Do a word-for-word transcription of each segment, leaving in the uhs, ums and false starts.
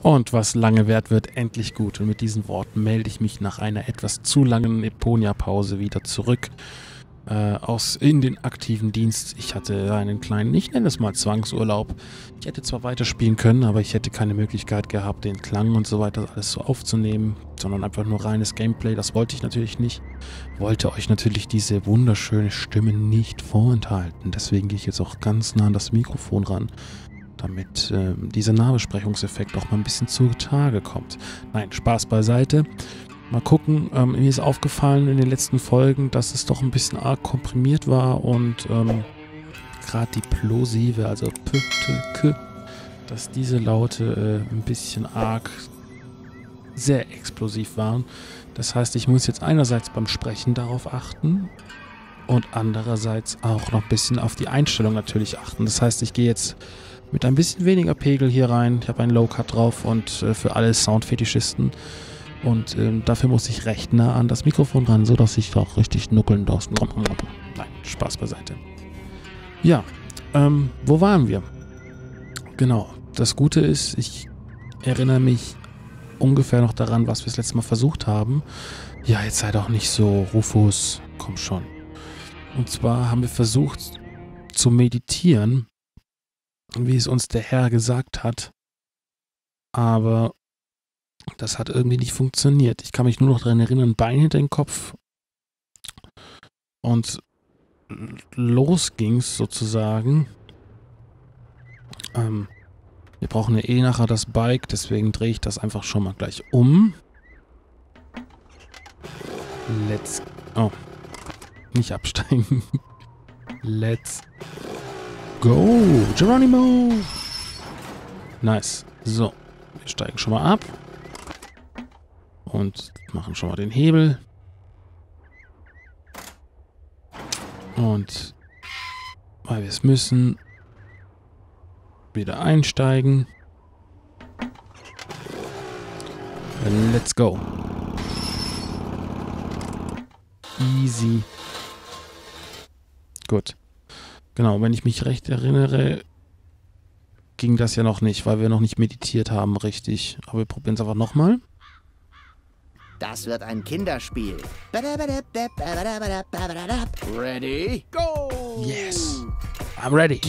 Und was lange währt, wird endlich gut. Und mit diesen Worten melde ich mich nach einer etwas zu langen Eponia-Pause wieder zurück äh, aus in den aktiven Dienst. Ich hatte einen kleinen, ich nenne es mal Zwangsurlaub. Ich hätte zwar weiterspielen können, aber ich hätte keine Möglichkeit gehabt, den Klang und so weiter alles so aufzunehmen, sondern einfach nur reines Gameplay. Das wollte ich natürlich nicht. Wollte euch natürlich diese wunderschöne Stimme nicht vorenthalten. Deswegen gehe ich jetzt auch ganz nah an das Mikrofon ran, damit äh, dieser Nahbesprechungseffekt auch mal ein bisschen zutage kommt. Nein, Spaß beiseite. Mal gucken, ähm, mir ist aufgefallen in den letzten Folgen, dass es doch ein bisschen arg komprimiert war und ähm, gerade die Plosive, also P, T, K, dass diese Laute äh, ein bisschen arg sehr explosiv waren. Das heißt, ich muss jetzt einerseits beim Sprechen darauf achten und andererseits auch noch ein bisschen auf die Einstellung natürlich achten. Das heißt, ich gehe jetzt mit ein bisschen weniger Pegel hier rein. Ich habe einen Low-Cut drauf und äh, für alle Soundfetischisten. Und ähm, dafür muss ich recht nah an das Mikrofon ran, sodass ich auch richtig nuckeln darf. Nein, Spaß beiseite. Ja, ähm, wo waren wir? Genau, das Gute ist, ich erinnere mich ungefähr noch daran, was wir das letzte Mal versucht haben. Ja, jetzt sei doch nicht so, Rufus, komm schon. Und zwar haben wir versucht zu meditieren, wie es uns der Herr gesagt hat, aber das hat irgendwie nicht funktioniert. Ich kann mich nur noch daran erinnern, Bein hinter den Kopf und los ging's sozusagen. Ähm, wir brauchen ja eh nachher das Bike, deswegen drehe ich das einfach schon mal gleich um. Let's... Oh. Nicht absteigen. Let's go. Geronimo. Nice. So. Wir steigen schon mal ab. Und machen schon mal den Hebel. Und weil wir es müssen, wieder einsteigen. Let's go. Easy. Gut. Genau, wenn ich mich recht erinnere, ging das ja noch nicht, weil wir noch nicht meditiert haben, richtig. Aber wir probieren es einfach nochmal. Das wird ein Kinderspiel. Ready? Go! Yes. I'm ready.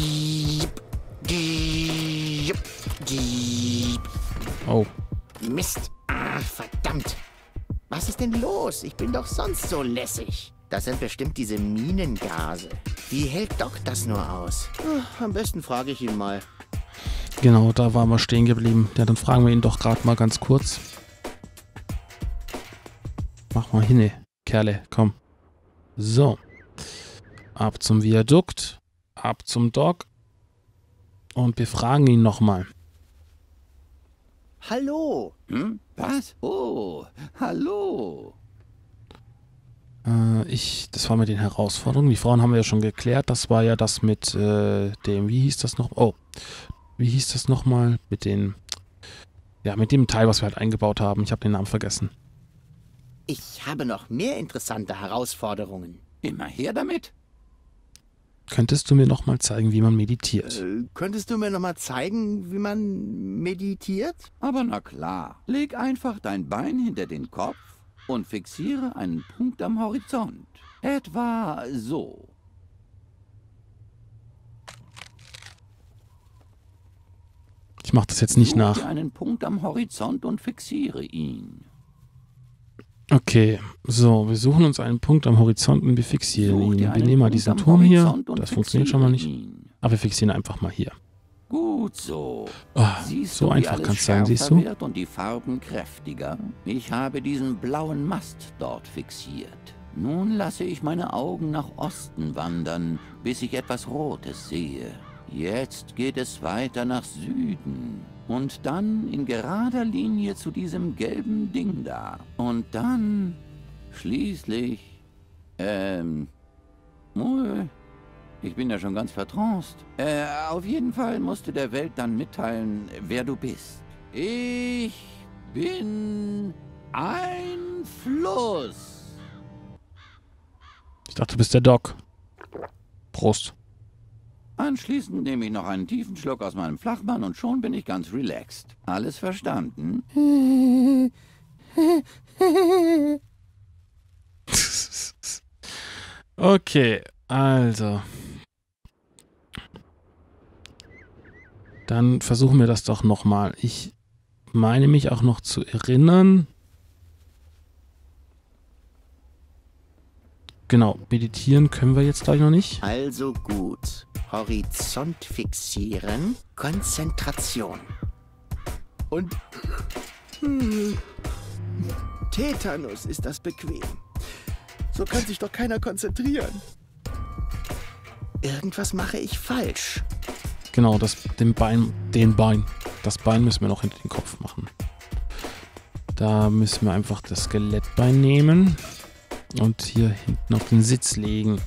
Oh. Mist. Ach, verdammt. Was ist denn los? Ich bin doch sonst so lässig. Das sind bestimmt diese Minengase. Wie hält Doc das nur aus? Ach, am besten frage ich ihn mal. Genau, da waren wir stehen geblieben. Ja, dann fragen wir ihn doch gerade mal ganz kurz. Mach mal hin, Kerle, komm. So. Ab zum Viadukt. Ab zum Dock. Und wir fragen ihn nochmal. Hallo. Hm? Was? Oh, hallo. Äh, ich, das war mit den Herausforderungen. Die Frauen haben wir ja schon geklärt. Das war ja das mit äh, dem, wie hieß das noch? Oh, wie hieß das nochmal? Mit den, ja, mit dem Teil, was wir halt eingebaut haben. Ich habe den Namen vergessen. Ich habe noch mehr interessante Herausforderungen. Immer her damit. Könntest du mir nochmal zeigen, wie man meditiert? Äh, könntest du mir noch mal zeigen, wie man meditiert? Aber na klar, leg einfach dein Bein hinter den Kopf und fixiere einen Punkt am Horizont. Etwa so. Ich mache das jetzt nicht Such nach. dir einen Punkt am Horizont und fixiere ihn. Okay, so, wir suchen uns einen Punkt am Horizont und wir fixieren Such ihn. dir Wir einen nehmen mal Punkt diesen am Turm hier. Horizont und Das funktioniert schon mal nicht. fixiere ihn. Aber wir fixieren einfach mal hier. Gut so. Oh, Siehst so du, wie einfach alles kann es sein, siehst schärfer du? wird und die Farben kräftiger? Ich habe diesen blauen Mast dort fixiert. Nun lasse ich meine Augen nach Osten wandern, bis ich etwas Rotes sehe. Jetzt geht es weiter nach Süden. Und dann in gerader Linie zu diesem gelben Ding da. Und dann schließlich... Ähm... Oh, ich bin ja schon ganz vertraust. Äh, auf jeden Fall musst du der Welt dann mitteilen, wer du bist. Ich bin ein Fluss. Ich dachte, du bist der Doc. Prost. Anschließend nehme ich noch einen tiefen Schluck aus meinem Flachmann und schon bin ich ganz relaxed. Alles verstanden? Okay, also. Dann versuchen wir das doch nochmal. Ich meine mich auch noch zu erinnern. Genau, meditieren können wir jetzt gleich noch nicht. Also gut. Horizont fixieren. Konzentration. Und... Hm, Tetanus, ist das bequem. So kann sich doch keiner konzentrieren. Irgendwas mache ich falsch. Genau, das, den Bein, den Bein. Das Bein müssen wir noch hinter den Kopf machen. Da müssen wir einfach das Skelettbein nehmen und hier hinten auf den Sitz legen.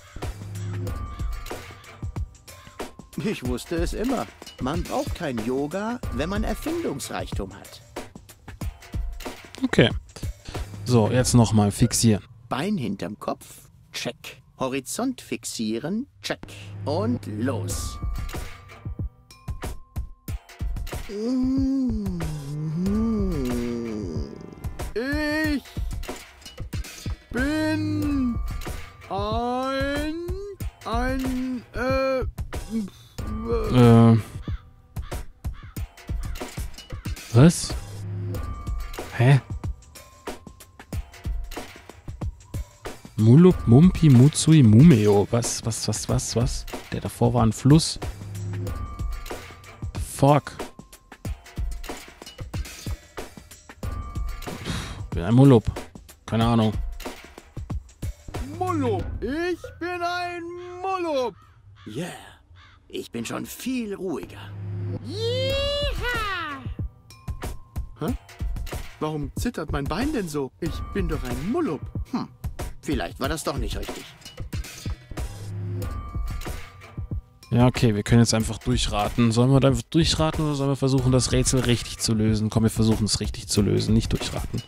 Ich wusste es immer. Man braucht kein Yoga, wenn man Erfindungsreichtum hat. Okay. So, jetzt nochmal fixieren. Bein hinterm Kopf, check. Horizont fixieren, check. Und los. Ich bin ein... ein... äh... Äh... Was? Hä? Mulup, Mumpi, Mutsui, Mumeo. Was, was, was, was, was? Der davor war ein Fluss. Fuck. Ich bin ein Mulup. Keine Ahnung. Mulup. Ich bin ein Mulup. Yeah. Ich bin schon viel ruhiger. Yeeha! Hä? Warum zittert mein Bein denn so? Ich bin doch ein Mulup. Hm. Vielleicht war das doch nicht richtig. Ja, okay, wir können jetzt einfach durchraten. Sollen wir da einfach durchraten oder sollen wir versuchen, das Rätsel richtig zu lösen? Komm, wir versuchen es richtig zu lösen, nicht durchraten.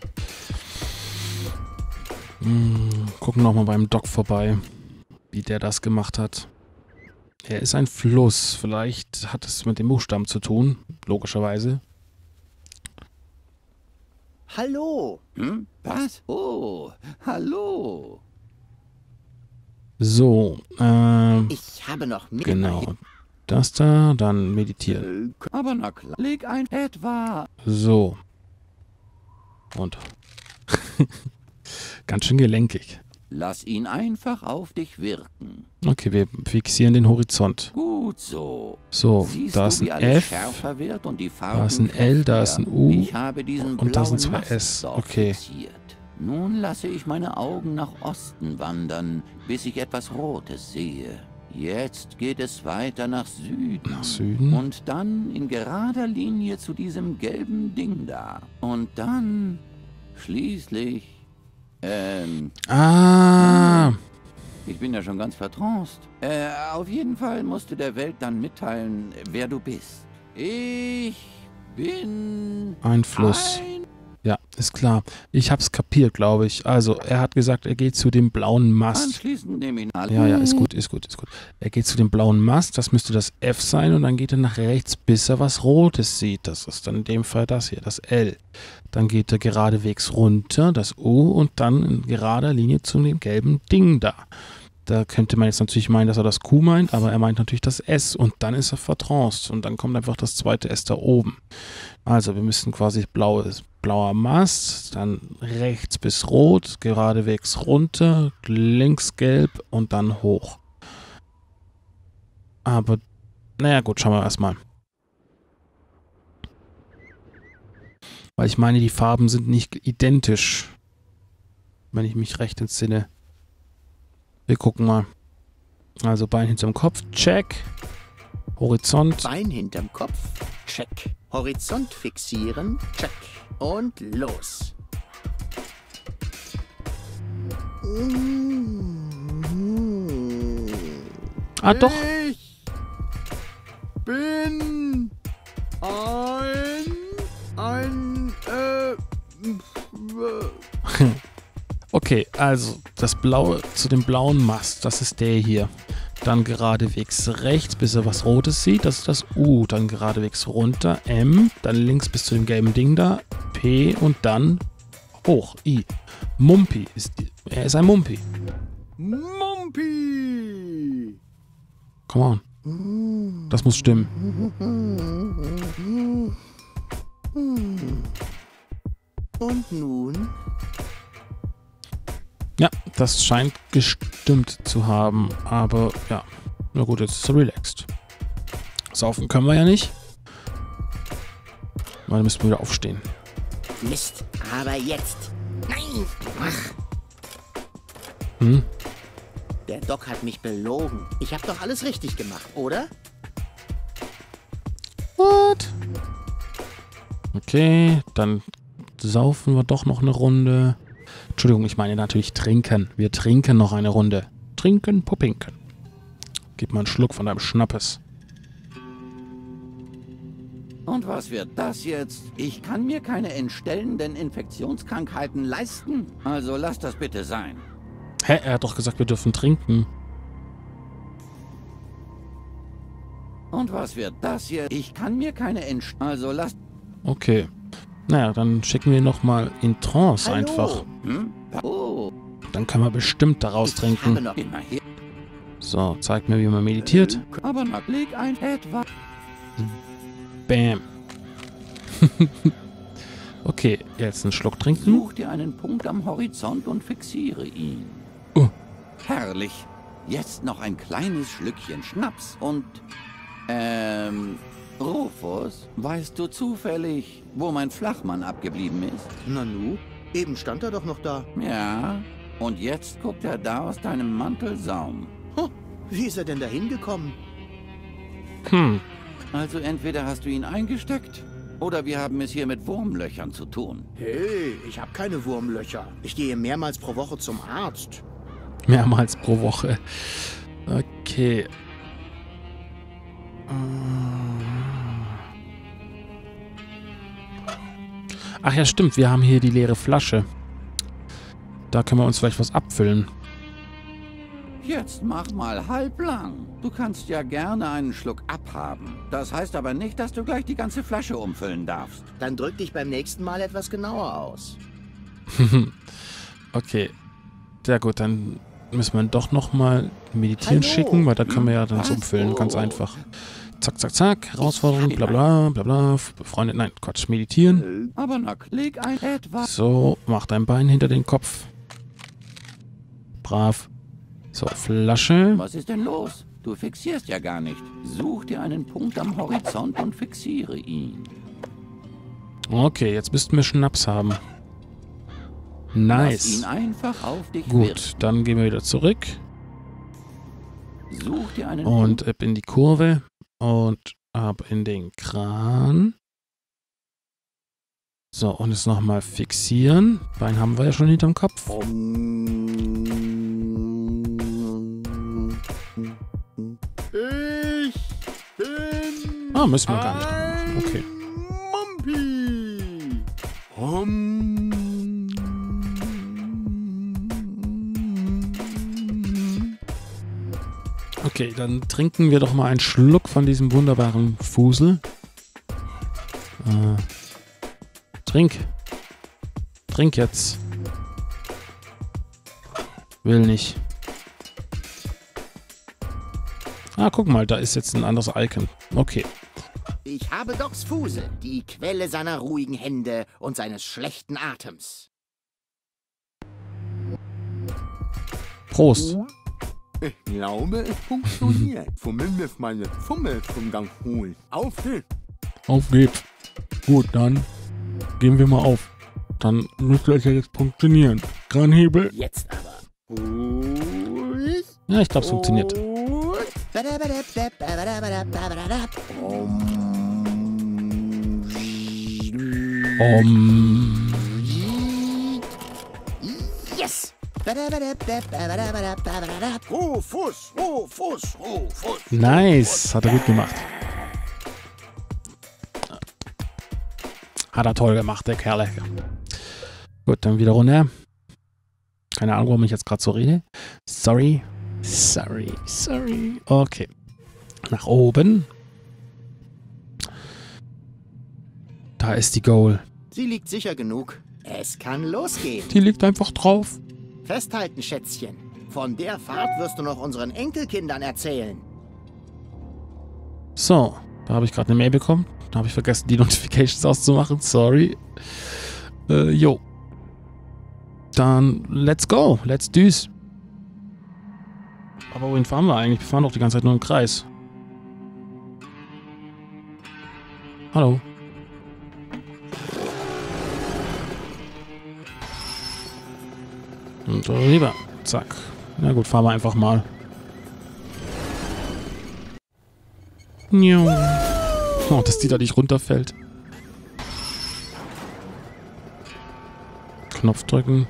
Hm, gucken nochmal beim Doc vorbei, wie der das gemacht hat. Er ist ein Fluss. Vielleicht hat es mit dem Buchstaben zu tun, logischerweise. Hallo. Hm? Was? Oh, hallo. So, ähm, Ich habe noch mehr. genau. Das da, dann meditieren. Aber na klar, leg ein etwa. So. Und. Ganz schön gelenkig. Lass ihn einfach auf dich wirken. Okay, wir fixieren den Horizont. Gut so. So, Siehst da du, ist wie ein alles F. schärfer wird und die Farben Da ist ein L, da ist ein U. Ich habe diesen und da sind blauen zwei Mast S. dort Okay. fixiert. Nun lasse ich meine Augen nach Osten wandern, bis ich etwas Rotes sehe. Jetzt geht es weiter nach Süden. Nach Süden. Und dann in gerader Linie zu diesem gelben Ding da. Und dann schließlich... Ähm... Ah! Ich bin ja schon ganz vertraust. Äh, auf jeden Fall musst du der Welt dann mitteilen, wer du bist. Ich bin... Ein Fluss. Ein Ja, ist klar. Ich hab's kapiert, glaube ich. Also, er hat gesagt, er geht zu dem blauen Mast. Anschließend nehme ich alle. Ja, ja, ist gut, ist gut, ist gut. Er geht zu dem blauen Mast, das müsste das F sein und dann geht er nach rechts, bis er was Rotes sieht. Das ist dann in dem Fall das hier, das L. Dann geht er geradewegs runter, das U und dann in gerader Linie zu dem gelben Ding da. Da könnte man jetzt natürlich meinen, dass er das Q meint, aber er meint natürlich das S und dann ist er vertranced und dann kommt einfach das zweite S da oben. Also wir müssen quasi blaues, blauer Mast, dann rechts bis rot, geradewegs runter, links gelb und dann hoch. Aber, naja gut, schauen wir erstmal. Weil ich meine, die Farben sind nicht identisch, wenn ich mich recht entsinne. Wir gucken mal. Also Bein hinterm Kopf, check. Horizont. Bein hinterm Kopf, check. Horizont fixieren, check. Und los. Ah, doch. Ich bin ein... ein... äh... Okay, also das blaue zu dem blauen Mast, das ist der hier. Dann geradewegs rechts, bis er was Rotes sieht. Das ist das U. Dann geradewegs runter. M. Dann links bis zu dem gelben Ding da. P. Und dann hoch. I. Mumpi. Ist die, er ist ein Mumpi. Mumpi! Come on. Das muss stimmen. Und nun? Ja, das scheint gestimmt zu haben. Aber ja, na gut, jetzt ist er relaxed. Saufen können wir ja nicht. Weil dann müssen wir wieder aufstehen. Mist, aber jetzt. Nein! Ach, Hm? der Doc hat mich belogen. Ich habe doch alles richtig gemacht, oder? What? Okay, dann saufen wir doch noch eine Runde. Entschuldigung, ich meine natürlich trinken. Wir trinken noch eine Runde. Trinken, Puppinken. Gib mal einen Schluck von deinem Schnappes. Und was wird das jetzt? Ich kann mir keine entstellenden Infektionskrankheiten leisten. Also lass das bitte sein. Hä, er hat doch gesagt, wir dürfen trinken. Und was wird das jetzt? Ich kann mir keine entst... Also lass... Okay. Naja, dann schicken wir nochmal in Trance Hallo? einfach. Hm? Oh, Dann können wir bestimmt daraus Ich habe trinken. noch immer her. So, zeig mir, wie man meditiert. Aber na, leg ein etwa... Bam. Okay, jetzt einen Schluck trinken. Such dir einen Punkt am Horizont und fixiere ihn. Oh. Herrlich. Jetzt noch ein kleines Schlückchen Schnaps und... Ähm... Rufus, weißt du zufällig, wo mein Flachmann abgeblieben ist? Nanu, eben stand er doch noch da. Ja, und jetzt guckt er da aus deinem Mantelsaum. Huh, wie ist er denn da hingekommen? Hm. Also entweder hast du ihn eingesteckt, oder wir haben es hier mit Wurmlöchern zu tun. Hey, ich habe keine Wurmlöcher. Ich gehe mehrmals pro Woche zum Arzt. Mehrmals pro Woche. Okay. Ach ja, stimmt. Wir haben hier die leere Flasche. Da können wir uns vielleicht was abfüllen. Jetzt mach mal halblang. Du kannst ja gerne einen Schluck abhaben. Das heißt aber nicht, dass du gleich die ganze Flasche umfüllen darfst. Dann drück dich beim nächsten Mal etwas genauer aus. Okay. Sehr gut, dann müssen wir ihn doch nochmal meditieren Hallo. schicken, weil da können wir ja dann Was? so umfüllen. Ganz Oh. einfach. Zack, zack, zack. Herausforderung, bla bla, bla bla. Befreundet, nein, Quatsch, meditieren. Aber na, leg ein etwas. So, mach dein Bein hinter den Kopf. Brav. So, Flasche. Was ist denn los? Du fixierst ja gar nicht. Such dir einen Punkt am Horizont und fixiere ihn. Okay, jetzt müssten wir Schnaps haben. Lass ihn Nice. einfach auf dich wirken. Gut, dann gehen wir wieder zurück. Such dir einen Und ab in die Kurve. Und ab in den Kran. So, und jetzt nochmal fixieren. Bein haben wir ja schon hinterm Kopf. Ich bin Ah, müssen wir gar nicht machen. Okay. Mumpi. Hum. Okay, dann trinken wir doch mal einen Schluck von diesem wunderbaren Fusel. Äh, trink. Trink jetzt. Will nicht. Ah, guck mal, da ist jetzt ein anderes Icon. Okay. Ich habe Docs Fusel, die Quelle seiner ruhigen Hände und seines schlechten Atems. Prost. Ich glaube, es funktioniert. Zumindest meine Fummel zum Gang holen. Auf geht's! Auf geht's. Gut, dann gehen wir mal auf. Dann müsste es ja jetzt funktionieren. Kranhebel. Jetzt aber. Ruhig. Ja, ich glaube, es funktioniert. Und Um, yes! Rufus, Rufus, Rufus. nice. Hat er gut gemacht. Hat er toll gemacht, der Kerl. Gut, dann wieder runter. Keine Ahnung, warum ich jetzt gerade so rede. Sorry. Sorry, sorry. Okay. Nach oben. Da ist die Goal. Sie liegt sicher genug. Es kann losgehen. Die liegt einfach drauf. Festhalten, Schätzchen. Von der Fahrt wirst du noch unseren Enkelkindern erzählen. So, da habe ich gerade eine Mail bekommen. Da habe ich vergessen, die Notifications auszumachen. Sorry. Äh, jo. Dann let's go. Let's do's. Aber wohin fahren wir eigentlich? Wir fahren doch die ganze Zeit nur im Kreis. Hallo. Und rüber. Zack. Na gut, fahren wir einfach mal. Oh, dass die da nicht runterfällt. Knopf drücken.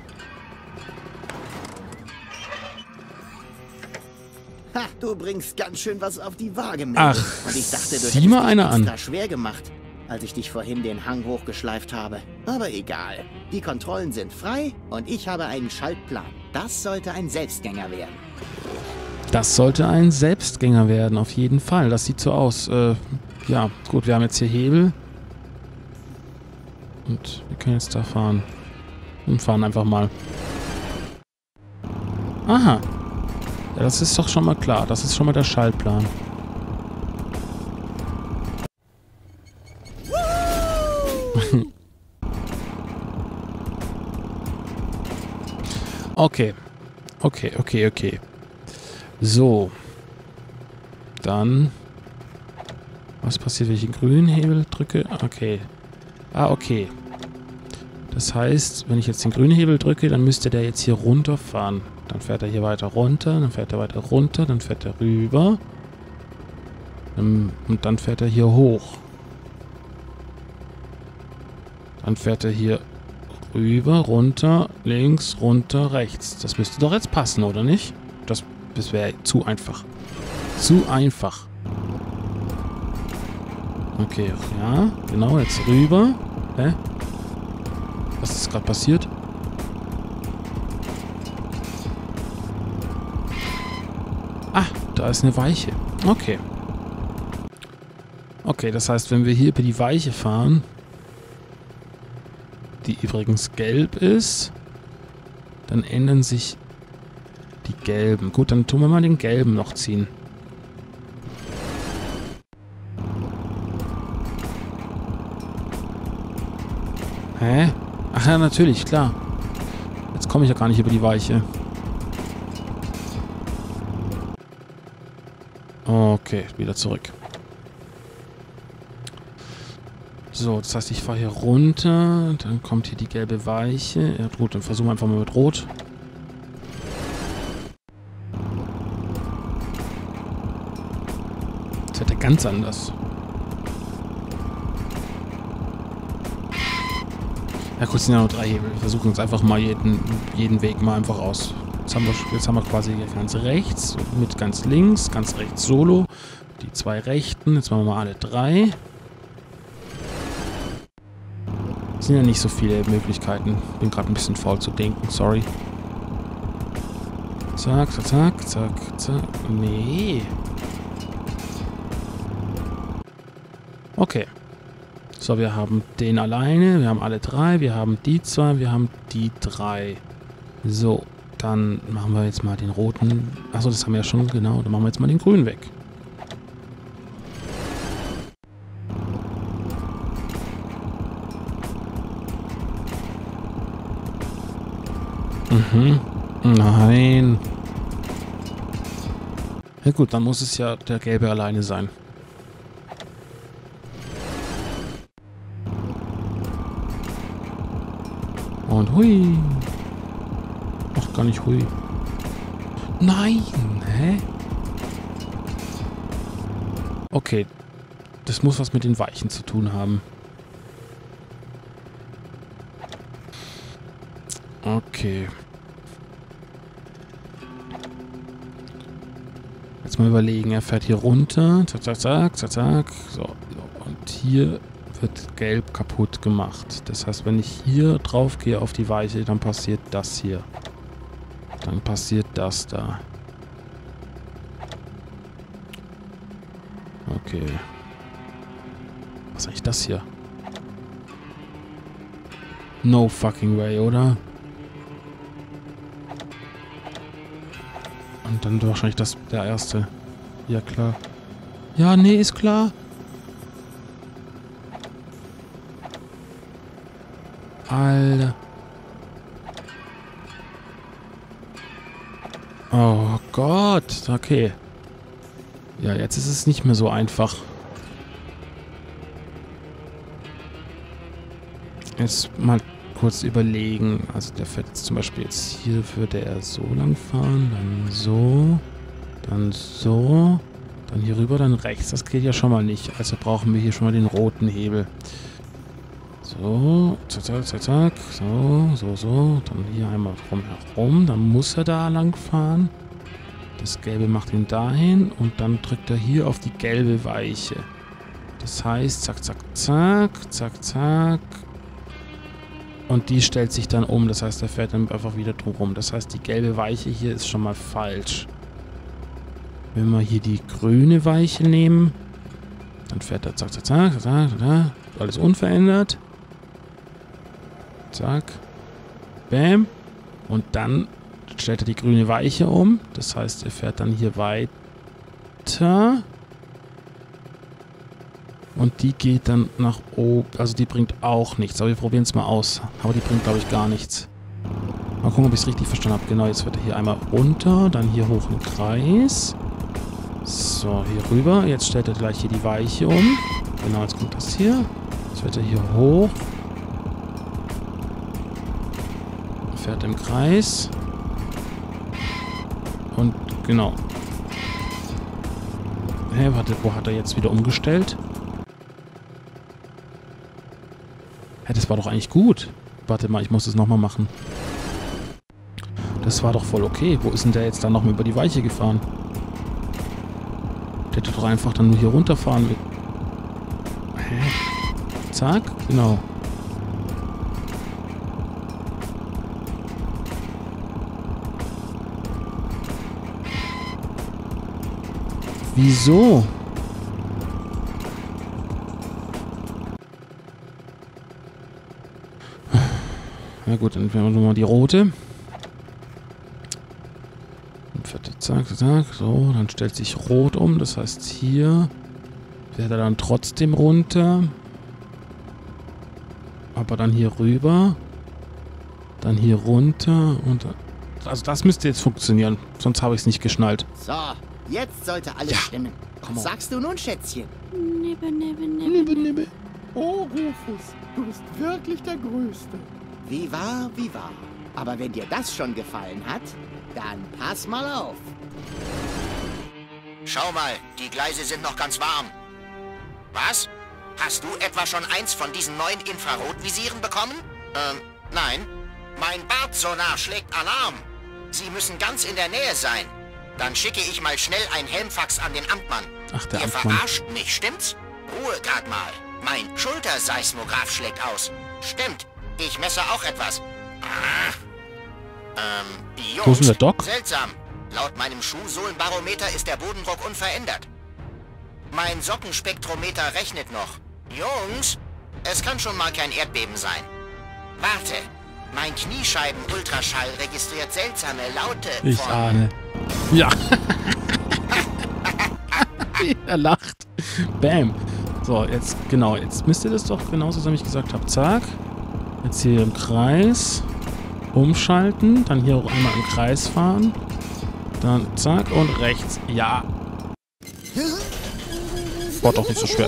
Ha, du bringst ganz schön was auf die Waage mit. Ach, und ich dachte, du sieh hättest mal dich einer extra an. schwer gemacht, als ich dich vorhin den Hang hochgeschleift habe. Aber egal. Die Kontrollen sind frei und ich habe einen Schaltplan. Das sollte ein Selbstgänger werden. Das sollte ein Selbstgänger werden, auf jeden Fall. Das sieht so aus. Äh, ja, gut, wir haben jetzt hier Hebel. Und wir können jetzt da fahren. Und fahren einfach mal. Aha. Ja, das ist doch schon mal klar. Das ist schon mal der Schaltplan. Okay. Okay, okay, okay. So. Dann. Was passiert, wenn ich den grünen Hebel drücke? Okay. Ah, okay. Das heißt, wenn ich jetzt den grünen Hebel drücke, dann müsste der jetzt hier runterfahren. Dann fährt er hier weiter runter, dann fährt er weiter runter, dann fährt er rüber. Und dann fährt er hier hoch. Dann fährt er hier rüber, runter, links, runter, rechts. Das müsste doch jetzt passen, oder nicht? Das, das wäre zu einfach. Zu einfach. Okay, ja, genau, jetzt rüber. Hä? Was ist gerade passiert? Ah, da ist eine Weiche. Okay. Okay, das heißt, wenn wir hier über die Weiche fahren, die übrigens gelb ist, dann ändern sich die gelben. Gut, dann tun wir mal den gelben noch ziehen. Hä? Ach ja, natürlich, klar. Jetzt komme ich ja gar nicht über die Weiche. Okay, wieder zurück. So, das heißt, ich fahre hier runter. Dann kommt hier die gelbe Weiche. Ja gut, dann versuchen wir einfach mal mit Rot. Das hätte ganz anders. Ja gut, es sind ja nur drei Hebel. Wir versuchen uns einfach mal jeden, jeden Weg mal einfach aus. Jetzt haben wir, jetzt haben wir quasi hier ganz rechts mit ganz links, ganz rechts solo. Die zwei rechten. Jetzt machen wir mal alle drei. Es sind ja nicht so viele Möglichkeiten. Bin gerade ein bisschen faul zu denken, sorry. Zack, zack, zack, zack, zack. Nee. Okay. So, wir haben den alleine, wir haben alle drei, wir haben die zwei, wir haben die drei. So, dann machen wir jetzt mal den roten. Achso, das haben wir ja schon, genau. Dann machen wir jetzt mal den grünen weg. Mhm. Nein. Ja gut, dann muss es ja der gelbe alleine sein. Und hui. Ach, gar nicht hui. Nein, hä? Okay. Das muss was mit den Weichen zu tun haben. Okay. Jetzt mal überlegen. Er fährt hier runter. Zack, zack, zack, zack, zack. So. Und hier wird gelb kaputt gemacht. Das heißt, wenn ich hier drauf gehe auf die Weiche, dann passiert das hier. Dann passiert das da. Okay. Was ist eigentlich das hier? No fucking way, oder? Und dann wahrscheinlich das der erste. Ja, klar. Ja, nee, ist klar. Alter. Oh Gott. Okay. Ja, jetzt ist es nicht mehr so einfach. Jetzt mal kurz überlegen. Also der fährt jetzt zum Beispiel jetzt hier, würde er so lang fahren, dann so, dann so, dann hier rüber, dann rechts. Das geht ja schon mal nicht. Also brauchen wir hier schon mal den roten Hebel. So, zack, zack, zack, zack, so, so, so. Dann hier einmal drumherum. Dann muss er da lang fahren. Das Gelbe macht ihn dahin und dann drückt er hier auf die gelbe Weiche. Das heißt, zack, zack, zack, zack, zack. Und die stellt sich dann um. Das heißt, er fährt dann einfach wieder drum rum. Das heißt, die gelbe Weiche hier ist schon mal falsch. Wenn wir hier die grüne Weiche nehmen, dann fährt er zack, zack, zack, zack, zack. Alles unverändert. Zack. Bam. Und dann stellt er die grüne Weiche um. Das heißt, er fährt dann hier weiter. Und die geht dann nach oben. Also die bringt auch nichts. Aber wir probieren es mal aus. Aber die bringt, glaube ich, gar nichts. Mal gucken, ob ich es richtig verstanden habe. Genau, jetzt wird er hier einmal runter. Dann hier hoch im Kreis. So, hier rüber. Jetzt stellt er gleich hier die Weiche um. Genau, jetzt kommt das hier. Jetzt wird er hier hoch. Fährt im Kreis. Und genau. Hä, warte, wo hat er jetzt wieder umgestellt? Hä, das war doch eigentlich gut. Warte mal, ich muss das nochmal machen. Das war doch voll okay. Wo ist denn der jetzt dann nochmal über die Weiche gefahren? Der hätte doch einfach dann nur hier runterfahren. Hä? Zack, genau. Wieso? Na gut, dann wählen wir nochmal die rote. Zack, zack, so, dann stellt sich rot um. Das heißt, hier fährt er dann trotzdem runter. Aber dann hier rüber. Dann hier runter und... Also das müsste jetzt funktionieren. Sonst habe ich es nicht geschnallt. So, jetzt sollte alles Ja. stimmen. Was sagst du nun, Schätzchen? Nibbe, nibbe, nibbe. Nibbe, nibbe. Oh, Rufus, du bist wirklich der Größte. Wie wahr, wie wahr. Aber wenn dir das schon gefallen hat, dann pass mal auf. Schau mal, die Gleise sind noch ganz warm. Was? Hast du etwa schon eins von diesen neuen Infrarotvisieren bekommen? Ähm, nein. Mein Bartsonar schlägt Alarm. Sie müssen ganz in der Nähe sein. Dann schicke ich mal schnell ein Helmfax an den Amtmann. Ach, der Ihr Amtmann. verarscht mich, stimmt's? Ruhe grad mal. Mein Schulterseismograph schlägt aus. Stimmt, ich messe auch etwas. Ah. Ähm, Jungs, Wo ist denn der Doc? seltsam. Laut meinem Schuhsohlenbarometer ist der Bodendruck unverändert. Mein Sockenspektrometer rechnet noch. Jungs, es kann schon mal kein Erdbeben sein. Warte, mein Kniescheiben-Ultraschall registriert seltsame Laute Ich von... ahne. Ja. Er lacht. Bam. So, jetzt, genau, jetzt müsst ihr das doch genauso sein, wie ich gesagt habe. Zack. Jetzt hier im Kreis. Umschalten. Dann hier auch einmal im Kreis fahren. Dann zack und rechts. Ja. War doch nicht so schwer.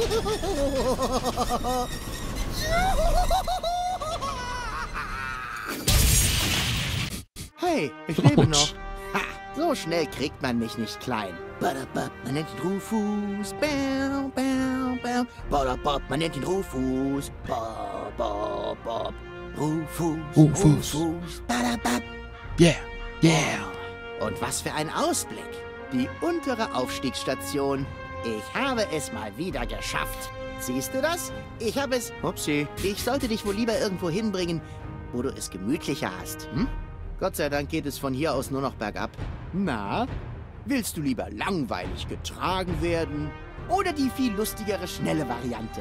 Hey, ich lebe Autsch. noch. Ha, so schnell kriegt man mich nicht klein. Badabab, man nennt ihn Rufus. Bam, bam, bam. Badabab, man nennt ihn Rufus. Ba, ba, ba. Rufus, Rufus. Rufus. Badabab. Yeah. Yeah. Und was für ein Ausblick. Die untere Aufstiegsstation. Ich habe es mal wieder geschafft. Siehst du das? Ich habe es... Upsi. Ich sollte dich wohl lieber irgendwo hinbringen, wo du es gemütlicher hast, hm? Gott sei Dank geht es von hier aus nur noch bergab. Na, willst du lieber langweilig getragen werden oder die viel lustigere, schnelle Variante?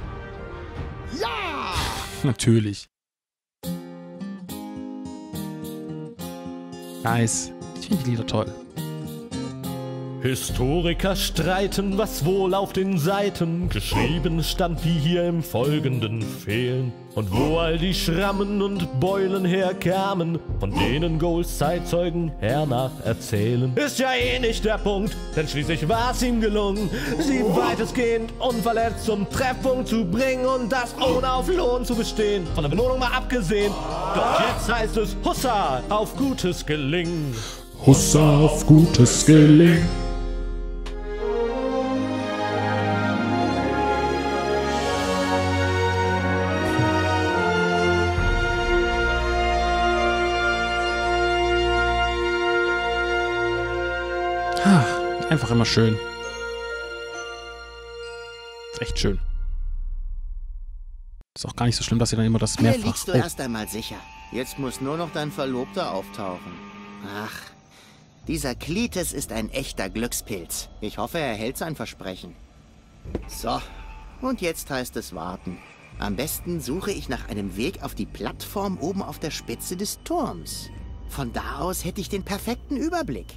Ja! Natürlich. Nice. Ich finde die Lieder toll. Historiker streiten, was wohl auf den Seiten geschrieben stand, wie hier im Folgenden fehlen. Und wo all die Schrammen und Beulen herkamen, von denen Goals Zeitzeugen hernach erzählen. Ist ja eh nicht der Punkt, denn schließlich war es ihm gelungen, sie weitestgehend unverletzt zum Treffpunkt zu bringen und das ohne auf Lohn zu bestehen. Von der Belohnung mal abgesehen, doch jetzt heißt es Hussa auf gutes Gelingen. Hussa auf gutes Gelingen. Ah, einfach immer schön. Ist echt schön. Ist auch gar nicht so schlimm, dass ihr dann immer das Hier mehrfach... liegst du Oh, erst einmal sicher. Jetzt muss nur noch dein Verlobter auftauchen. Ach, dieser Cletus ist ein echter Glückspilz. Ich hoffe, er hält sein Versprechen. So, und jetzt heißt es warten. Am besten suche ich nach einem Weg auf die Plattform oben auf der Spitze des Turms. Von da aus hätte ich den perfekten Überblick.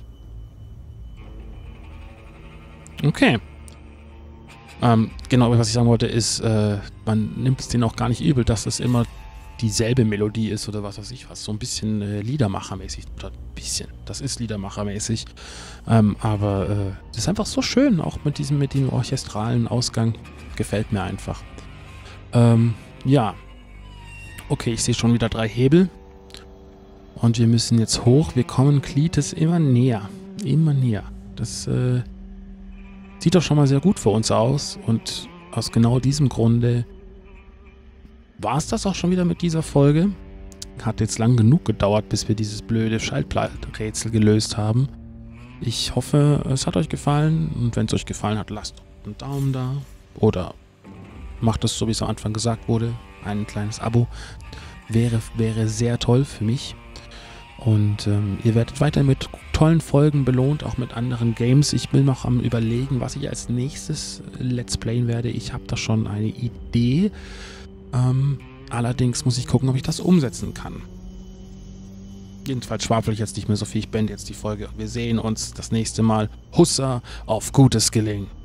okay. Ähm, genau, was ich sagen wollte, ist, äh, man nimmt es denen auch gar nicht übel, dass es immer dieselbe Melodie ist oder was weiß ich was. So ein bisschen äh, Liedermachermäßig. Oder ein bisschen. Das ist Liedermachermäßig. Ähm, aber äh, das ist einfach so schön, auch mit diesem, mit dem orchestralen Ausgang. Gefällt mir einfach. Ähm, ja. Okay, ich sehe schon wieder drei Hebel. Und wir müssen jetzt hoch. Wir kommen Cletus immer näher. Immer näher. Das, äh, sieht doch schon mal sehr gut für uns aus und aus genau diesem Grunde war es das auch schon wieder mit dieser Folge. Hat jetzt lang genug gedauert, bis wir dieses blöde Schaltplattenrätsel gelöst haben. Ich hoffe, es hat euch gefallen und wenn es euch gefallen hat, lasst einen Daumen da oder macht es, so wie es am Anfang gesagt wurde, ein kleines Abo. Wäre, wäre sehr toll für mich. Und ähm, ihr werdet weiter mit tollen Folgen belohnt, auch mit anderen Games. Ich bin noch am Überlegen, was ich als nächstes Let's Playen werde. Ich habe da schon eine Idee. Ähm, allerdings muss ich gucken, ob ich das umsetzen kann. Jedenfalls schwafel ich jetzt nicht mehr so viel. Ich beende jetzt die Folge. Wir sehen uns das nächste Mal. Hussa auf gutes Gelingen.